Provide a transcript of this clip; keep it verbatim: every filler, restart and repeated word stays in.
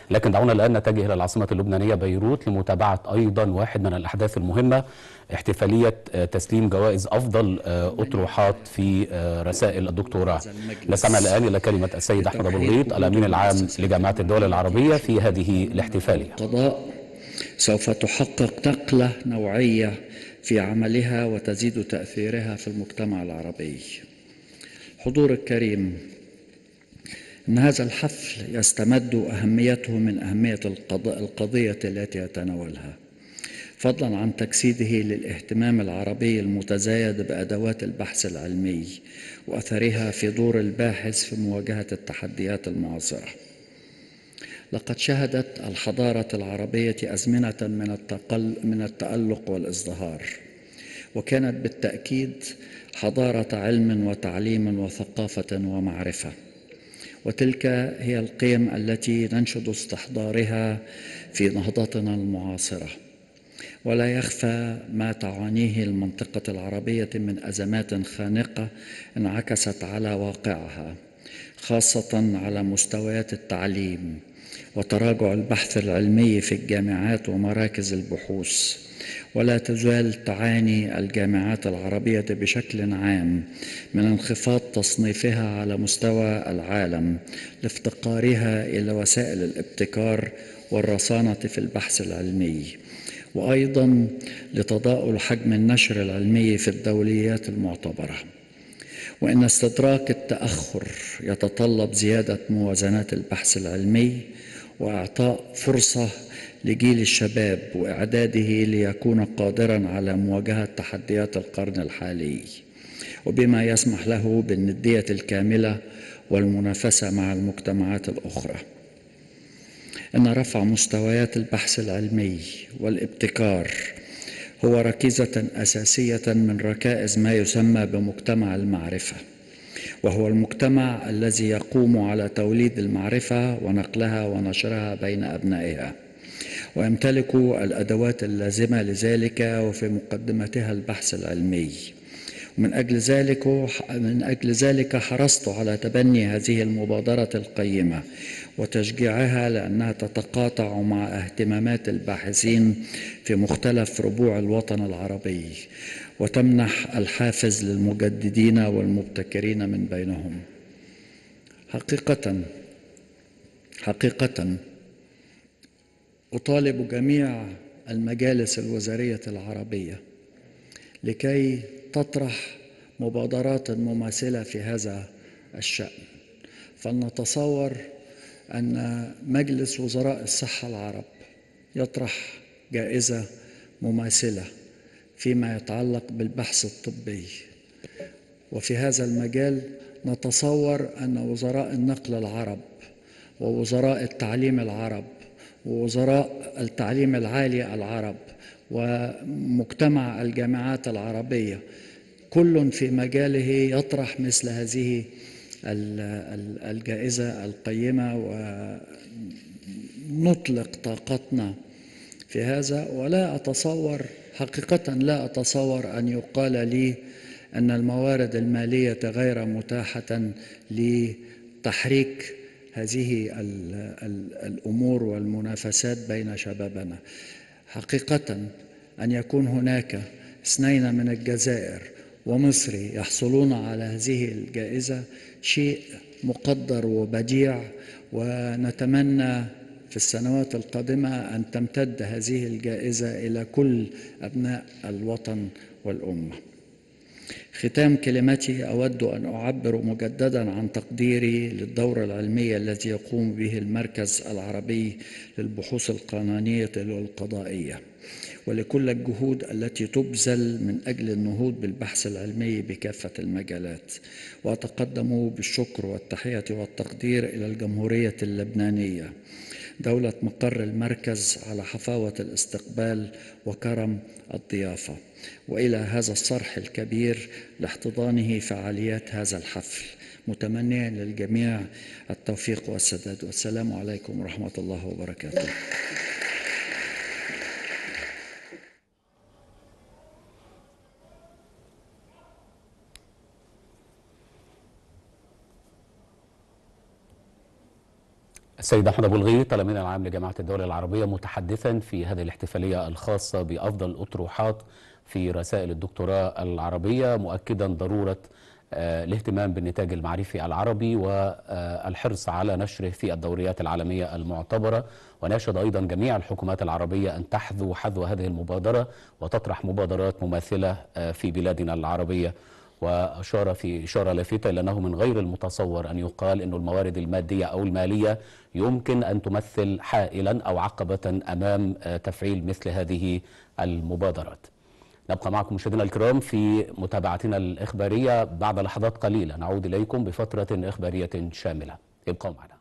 لكن دعونا الآن نتجه إلى العاصمة اللبنانية بيروت لمتابعة أيضا واحد من الأحداث المهمة، احتفالية تسليم جوائز أفضل أطروحات في رسائل الدكتوراه. نستمع الآن إلى كلمة السيد أحمد أبو الغيط الأمين العام لجامعة الدول العربية في هذه الاحتفالية. القضاء سوف تحقق نقلة نوعية في عملها وتزيد تأثيرها في المجتمع العربي. حضور الكريم، إن هذا الحفل يستمد أهميته من أهمية القضية التي يتناولها، فضلا عن تجسيده للاهتمام العربي المتزايد بأدوات البحث العلمي وأثرها في دور الباحث في مواجهة التحديات المعاصرة. لقد شهدت الحضارة العربية أزمنة من التقل من التألق والازدهار، وكانت بالتأكيد حضارة علم وتعليم وثقافة ومعرفة، وتلك هي القيم التي ننشد استحضارها في نهضتنا المعاصرة. ولا يخفى ما تعانيه المنطقة العربية من أزمات خانقة انعكست على واقعها، خاصة على مستويات التعليم وتراجع البحث العلمي في الجامعات ومراكز البحوث. ولا تزال تعاني الجامعات العربية بشكل عام من انخفاض تصنيفها على مستوى العالم لافتقارها إلى وسائل الابتكار والرصانة في البحث العلمي، وأيضا لتضاؤل حجم النشر العلمي في الدوليات المعتبرة. وإن استدراك التأخر يتطلب زيادة موازنات البحث العلمي وإعطاء فرصة لجيل الشباب وإعداده ليكون قادراً على مواجهة تحديات القرن الحالي، وبما يسمح له بالندية الكاملة والمنافسة مع المجتمعات الأخرى. إن رفع مستويات البحث العلمي والابتكار هو ركيزة أساسية من ركائز ما يسمى بمجتمع المعرفة، وهو المجتمع الذي يقوم على توليد المعرفة ونقلها ونشرها بين أبنائها، ويمتلك الأدوات اللازمة لذلك وفي مقدمتها البحث العلمي. ومن أجل ذلك من أجل ذلك حرصت على تبني هذه المبادرة القيمة وتشجيعها، لأنها تتقاطع مع اهتمامات الباحثين في مختلف ربوع الوطن العربي، وتمنح الحافز للمجددين والمبتكرين من بينهم. حقيقة حقيقة أطالب جميع المجالس الوزارية العربية لكي تطرح مبادرات مماثلة في هذا الشأن. فلنتصور أن مجلس وزراء الصحة العرب يطرح جائزة مماثلة فيما يتعلق بالبحث الطبي، وفي هذا المجال نتصور أن وزراء النقل العرب ووزراء التعليم العرب ووزراء التعليم العالي العرب ومجتمع الجامعات العربية كل في مجاله يطرح مثل هذه الجائزة القيمة، ونطلق طاقتنا في هذا. ولا أتصور حقيقة لا أتصور أن يقال لي أن الموارد المالية غير متاحة لتحريك هذه الأمور والمنافسات بين شبابنا. حقيقة أن يكون هناك اثنين من الجزائر ومصري يحصلون على هذه الجائزة شيء مقدر وبديع، ونتمنى في السنوات القادمة أن تمتد هذه الجائزة إلى كل أبناء الوطن والأمة. ختام كلمتي أود أن أعبر مجددا عن تقديري للدور العلمي الذي يقوم به المركز العربي للبحوث القانونية والقضائية، ولكل الجهود التي تبذل من أجل النهوض بالبحث العلمي بكافة المجالات. وأتقدم بالشكر والتحية والتقدير إلى الجمهورية اللبنانية دولة مقر المركز على حفاوة الاستقبال وكرم الضيافة، وإلى هذا الصرح الكبير لاحتضانه فعاليات هذا الحفل، متمنيا للجميع التوفيق والسداد. والسلام عليكم ورحمة الله وبركاته. السيد أحمد أبو الغيط الأمين العام لجامعة الدول العربية متحدثا في هذه الاحتفالية الخاصة بأفضل الأطروحات في رسائل الدكتوراه العربية، مؤكدا ضرورة الاهتمام بالنتاج المعرفي العربي والحرص على نشره في الدوريات العالمية المعتبرة، وناشد أيضا جميع الحكومات العربية أن تحذو حذو هذه المبادرة وتطرح مبادرات مماثلة في بلادنا العربية. وأشار في إشارة لافتة إلى أنه من غير المتصور أن يقال أن الموارد المادية أو المالية يمكن أن تمثل حائلا أو عقبة أمام تفعيل مثل هذه المبادرات. نبقى معكم مشاهدينا الكرام في متابعتنا الإخبارية. بعد لحظات قليلة نعود إليكم بفترة إخبارية شاملة. ابقوا معنا.